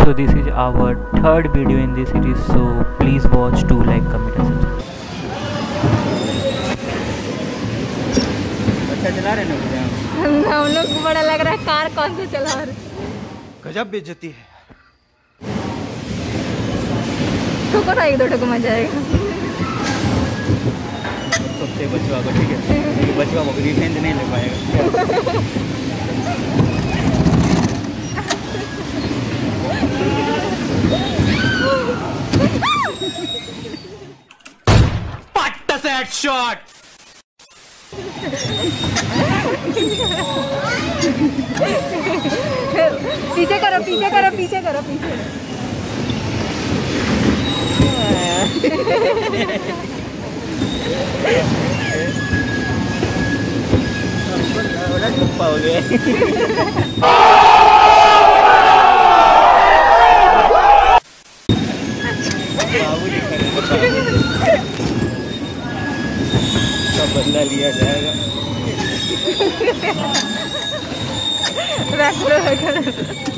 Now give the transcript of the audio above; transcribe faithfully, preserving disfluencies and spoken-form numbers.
So this is our third video in this series, so please watch, do like, comment and subscribe. अच्छा चला रहे ना हम लोग को बड़ा लग रहा है कार कौन सा चला रहे। गजब बेइज्जती है। ठोको ना एक दो ठोको मजा आएगा। सबसे बचवा को ठीक है, बचवा को रिवेंज नहीं ले पाएगा। Put that shot. पीछे करो पीछे करो पीछे करो पीछे। बड़ा चुप्पा हो गया। बदला लिया जाएगा। रख लो रख लो।